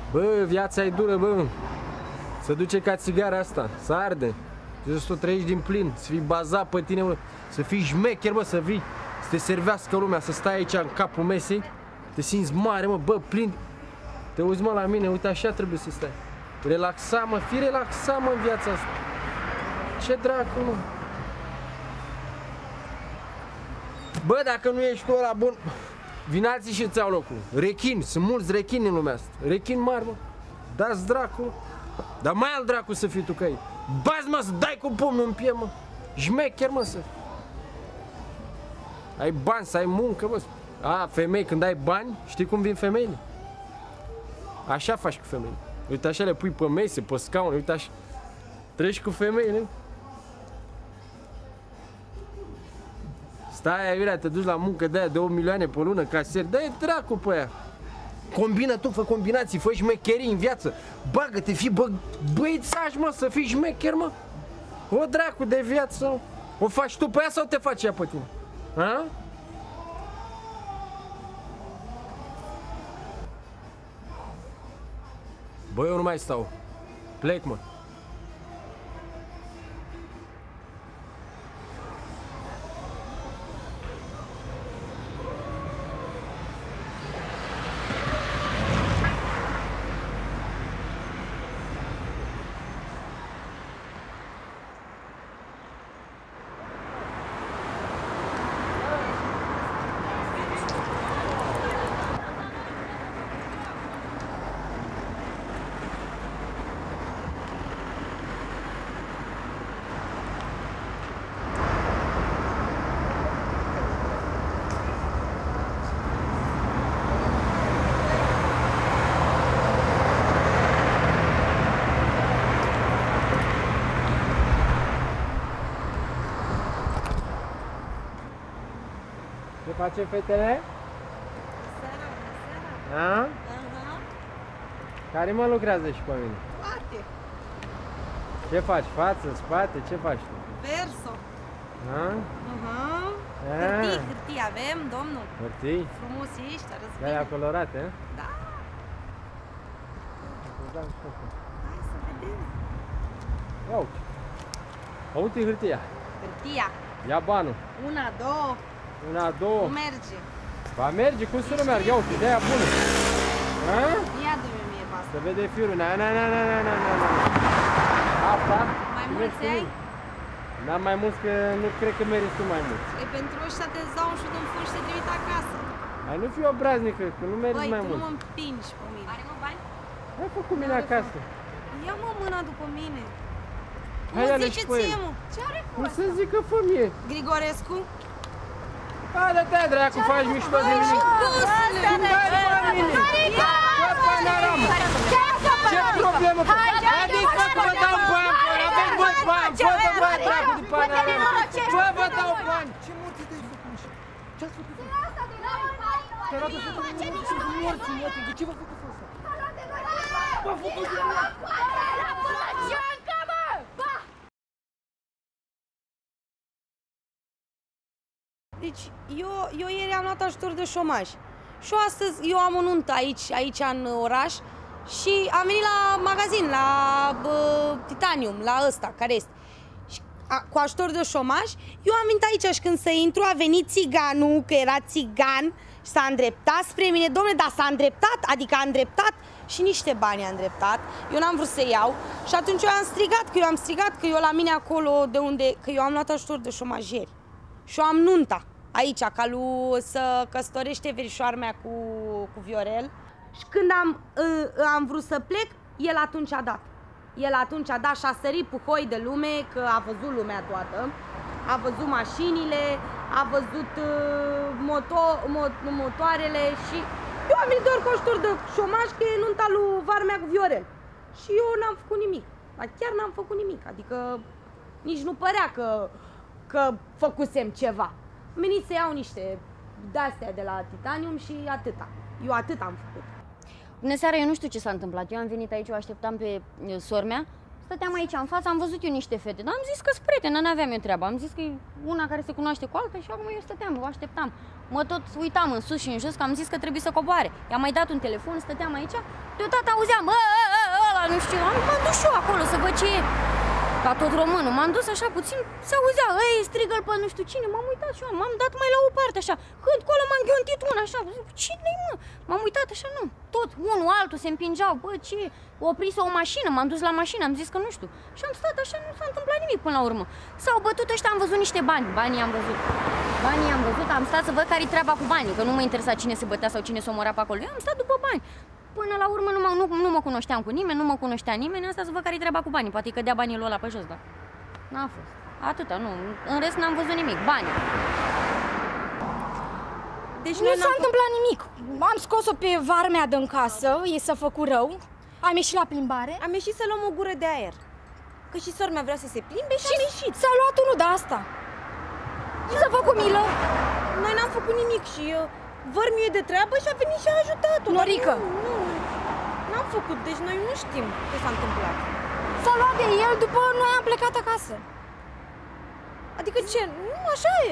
Bă, viața e dură, bă. Se duce ca țigara asta, să arde. Trebuie să o trăiești din plin, să fii bazat pe tine, bă. Să fii șmecher, bă, să vii, să te servească lumea, să stai aici în capul mesei. Te simți mare, mă, bă, plin. Te uiți, mă, la mine, uite, așa trebuie să stai. Relaxa, mă, fii relaxat, mă, în viața asta. Ce dracu, mă? Bă, dacă nu ești tu ăla bun, vin alții și îți iau locul. Rechini, sunt mulți rechini în lumea asta. Rechini mari, mă. Da-ți dracu. Dar mai al dracu să fii tu că ei. Bazi, mă, să dai cu pumnul în piept, mă. Șmecher, mă, să... Ai bani, să ai muncă, mă. A, femei, când ai bani, știi cum vin femeile? Așa faci cu femeile. Uite, așa le pui pe mese, pe scaune, uite așa. Treci cu femeile. Stai, aiurea, te duci la muncă de aia de 8 milioane pe lună, casier, dă-i dracu pe aia. Combină tu, fă combinații, fă șmecherii în viață. Bagă-te, fii băițaș, mă, să fii șmecher, mă. O dracu de viață. O faci tu pe ea sau te faci ea pe tine? Ha? Bă, eu nu mai stau. Plec, mă. Ce face fetele? Seara. A? Care mă lucrează și pe mine? Toate. Ce faci? Față, spate? Ce faci tu? Verso. A? Hârtii avem, domnul. Hârtii? Frumos ești, arăți De-aia bine. colorate, a? Da. Hai să vedem. Ia uite. Uite hârtia. Hârtia. Ia banul. Una, două. Una, două. Nu merge. Va merge, cum să nu meargă? Ia uite, de-aia bună. A? Ia du-mi mie pe asta. Se vede firul. Na. Asta. Mai și mulți mergi cu ai? mine. N-am mai mulți, că nu cred că meriți tu mai mulți. E pentru ăștia te dau un șut în fund și te trimit acasă. Hai, nu fi obraznică, că nu meriți Băi, mai tu nu mult. mă împingi pe mine. Are mă bani? Hai, fă cu mine acasă. Ia-mă mâna după mine. Hai, Mă, ia-le zice și pe ție, el. mă. Ce are cu Nu asta? să zică, fă mie. Grigorescu? Hai, dă-te, dracu, faci mișto de mine. Ce problemă? Haideți, fă că vă dau bani, aveți mulți bani, fă că vă dracu de panorama. Fă, vă dau bani. Ce morți te-ai făcut așa? Ce-ați făcut? Te-a luat de făcut de mine și morți, de ce v-a făcut asta? V-a făcut de mine. Deci, eu ieri am luat ajutor de șomaj. Și astăzi eu am o nuntă aici în oraș și am venit la magazin, la Titanium, la ăsta, care este. Și cu ajutor de șomaj, eu am venit aici și când să intru a venit țiganul, că era țigan, și s-a îndreptat spre mine. Dom'le, dar s-a îndreptat, adică a îndreptat și niște bani a îndreptat. Eu n-am vrut să iau și atunci eu am strigat, că eu la mine acolo, că eu am luat ajutor de șomaj ieri. Și eu am nunta aici, ca lui să căsătorește verișoara mea cu Viorel. Și când am vrut să plec, el atunci a dat. El atunci a dat și a sărit puhoi de lume, că a văzut lumea toată. A văzut mașinile, a văzut motoarele și eu am venit doar cu ajutor de șomaj, că e nunta lui vara mea cu Viorel. Și eu n-am făcut nimic. Dar chiar n-am făcut nimic, adică nici nu părea că făcusem ceva. Am venit să iau niște de-astea de la Titanium și atâta. Eu atât am făcut. Bună seara, eu nu știu ce s-a întâmplat. Eu am venit aici, o așteptam pe sora mea. stăteam aici în față, am văzut eu niște fete, dar am zis că-s prietene, n-aveam eu treaba. Am zis că e una care se cunoaște cu alta și acum eu stăteam, o așteptam. Mă tot uitam în sus și în jos, că am zis că trebuie să coboare. I-am mai dat un telefon, stăteam aici, deodată auzeam, ăla, nu știu, m-am dus și eu acolo să văd ce e. Ca tot românul, m-am dus așa puțin, se auzea, strigă-l pe nu știu cine, m-am uitat și eu, m-am dat mai la o parte așa, când colo m-am ghiontit una așa, cine-i mă? M-am uitat așa, nu, tot, unul, altul se împingeau, bă, ce, oprise o mașină, m-am dus la mașină, am zis că nu știu, și am stat așa, nu s-a întâmplat nimic până la urmă. S-au bătut ăștia, am văzut niște banii am văzut, am stat să văd care-i treaba cu banii, că nu mă interesa cine se bătea sau cine se omora pe acolo, eu am stat după bani. Până la urmă nu mă cunoșteam cu nimeni, nu mă cunoștea nimeni, asta să văd care-i treaba cu banii, poate îi cădea banii lui ăla pe jos, dar n-a fost. Atâta, nu, în rest n-am văzut nimic, banii. Deci nu s-a întâmplat nimic. Am scos-o pe varmea din casă, i s-a făcut rău, am ieșit la plimbare. Am ieșit să luăm o gură de aer. Că și sora mea vrea să se plimbe și am ieșit. S-a luat unul de asta. Și s-a făcut milă. Noi n-am făcut nimic și vărmiu e de treabă și a venit și a ajutat-o. Norică. N-am făcut, deci noi nu știm ce s-a întâmplat. S-a luat de el după noi am plecat acasă. Adică ce? Nu, așa e.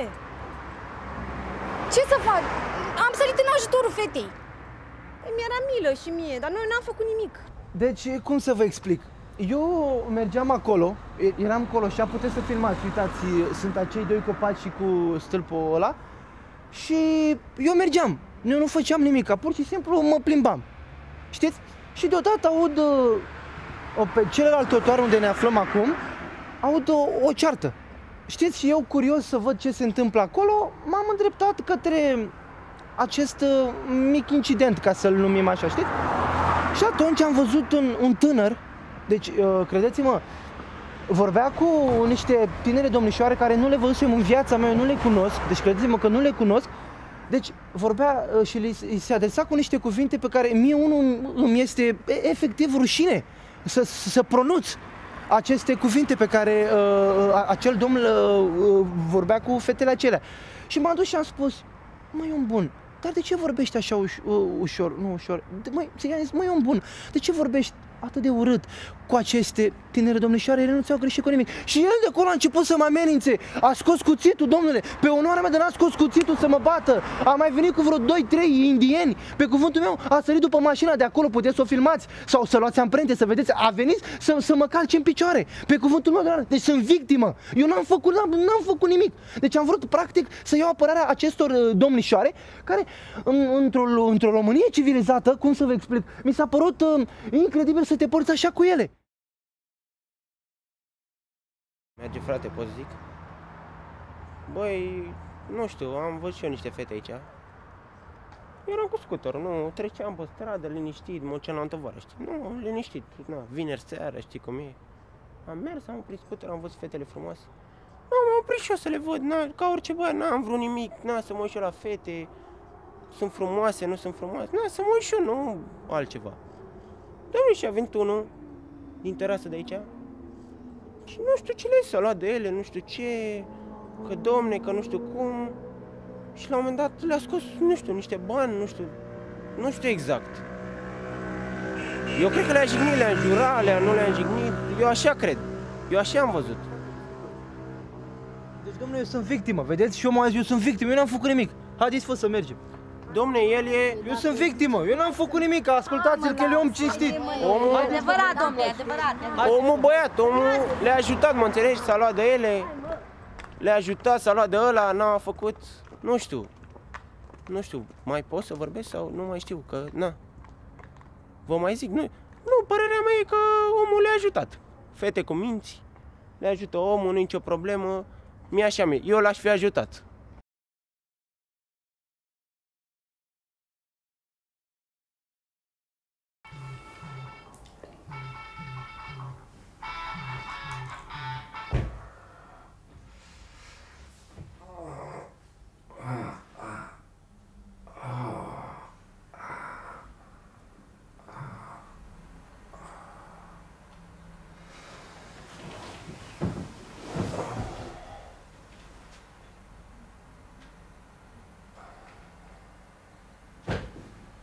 Ce să fac? Am sărit în ajutorul fetei. Mi-era milă și mie, dar noi n-am făcut nimic. Deci, cum să vă explic? Eu mergeam acolo, eram acolo și puteți să filmați, uitați, sunt acei doi copaci și cu stâlpul ăla. Și eu mergeam, eu nu făceam nimic, pur și simplu mă plimbam. Știți? Și deodată aud pe celălalt trotuar unde ne aflăm acum, aud o ceartă. Știți? Și eu, curios să văd ce se întâmplă acolo, m-am îndreptat către acest mic incident, ca să-l numim așa, știți? Și atunci am văzut un tânăr, deci credeți-mă, vorbea cu niște tinere domnișoare care nu le văzusem în viața mea, eu nu le cunosc, deci credeți-mă că nu le cunosc. Deci vorbea și îi se adresa cu niște cuvinte pe care mie unul îmi este efectiv rușine să pronunț aceste cuvinte pe care acel domn vorbea cu fetele acelea. Și m-am dus și am spus, măi, om bun, dar de ce vorbești așa ușor, nu ușor, măi, om bun, de ce vorbești atât de urât cu aceste tinere domnișoare? Ele nu ți-au greșit cu nimic. Și el de acolo a început să mă amenințe. A scos cuțitul, domnule, pe onoarea mea de n-a scos cuțitul să mă bată. A mai venit cu vreo 2-3 indieni. Pe cuvântul meu a sărit după mașina de acolo, puteți să o filmați sau să luați amprente, să vedeți. A venit să mă calce în picioare. Pe cuvântul meu de onoare. Deci sunt victimă. Eu n-am făcut nimic. Deci am vrut practic să iau apărarea acestor domnișoare care într-o Românie civilizată, cum să vă explic, mi s-a părut incredibil să te porți așa cu ele. Merge, frate, pot zic? Băi, nu știu, am văzut și eu niște fete aici. Eram cu scuterul, nu, treceam pe stradă, liniștit, mă duceam la întăvară, știi? Nu, liniștit, na, vineri seara, știi cum e. Am mers, am oprit scuterul, am văzut fetele frumoase. M-am oprit și eu să le văd, na, ca orice băiat, n-am vrut nimic, na, să mă uit și eu la fete. Sunt frumoase, nu sunt frumoase, na, să mă uit și eu, nu altceva. Dom'le, și a venit unul din terasă de aici. Și nu știu ce s-a luat de ele, nu știu ce, că domne, că nu știu cum. Și la un moment dat le-a scos, nu știu, niște bani, nu știu exact. Eu cred că le-a jignit, le-a înjurat, nu le-a jignit, eu așa cred, eu așa am văzut. Deci, domnule, eu sunt victimă, vedeți? Și eu m-am zis, eu sunt victimă, eu n-am făcut nimic. Haideți, fă să mergem. Domne, el e... Eu sunt victimă, eu n-am făcut nimic, ascultați-l că el e om cinstit. Adevărat, domnule, adevărat. Omul băiat, omul le-a ajutat, mă înțelegi, s-a luat de ele, le-a ajutat, s-a luat de ăla, n-a făcut, nu știu, mai pot să vorbesc sau nu mai știu, că, na, vă mai zic, nu, părerea mea e că omul le-a ajutat. Fete cu minți, le ajută omul, nu e nicio problemă, mie așa mie, eu l-aș fi ajutat.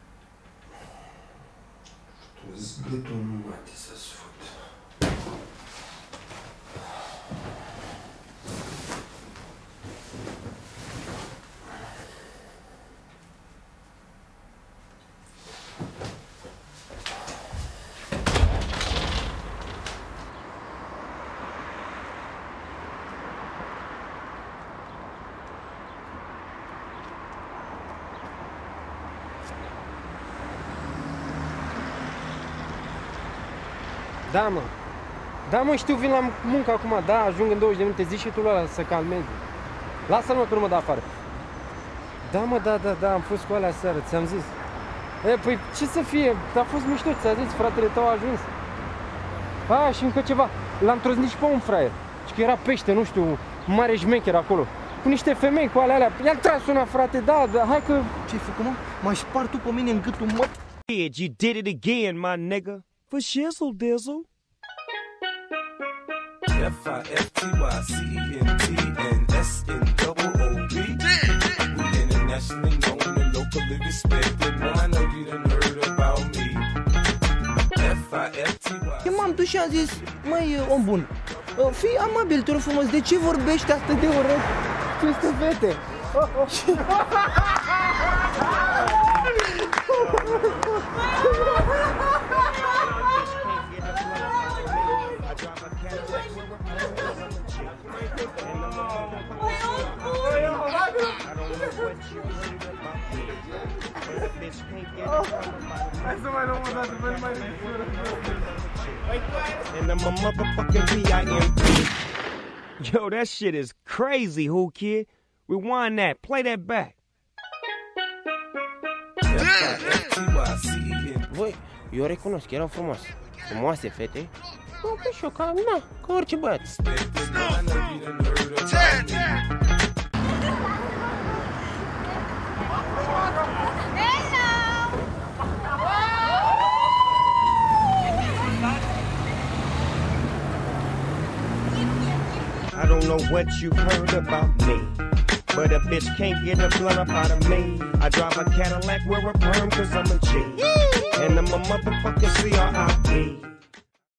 Zgâtul nu mate să-ți fut. Da, mă. Da, mă, știu, vin la muncă acum, da, ajung în 20 de minute, zici și tu ăla să calmezi. Lasă-l, mă, că nu mă dă afară. Da, mă, da, am fost cu alea seară, ți-am zis. Păi, ce să fie, a fost mișto, ți-a zis, fratele tău a ajuns. Și încă ceva, l-am trăznit și pe un fraier. Și că era pește, nu știu, mare șmecher acolo. Cu niște femei, cu alea. I-am tras una, frate, da, hai că... Ce-ai făcut, mă? M-ai spart tu pe mine în gâtul, mă? You did it again, my nigga. For shizzle dizzle. F-I-F-T-Y-C-E-N-T-and-S-N-O-O-B. We internationally known and locally respected. Now I know you done heard about me. F-I-F-T-Y. Eu m-am dus și am zis, măi, om bun, fii amabil, te rog frumos, de ce vorbești atât de urât aceste fete? And I'm a motherfucking P.I.M.P. Yo, that shit is crazy, who kid? Rewind that, play that back. Voi, eu recunosc, erau frumoase. Frumoase fete. Nu, pe și eu, ca orice băiat. I don't know what you've heard about me, but a bitch can't get a blunt up out of me. I drive a Cadillac, wear a perm, cause I'm a G. And I'm a motherfucking C.R.I.P.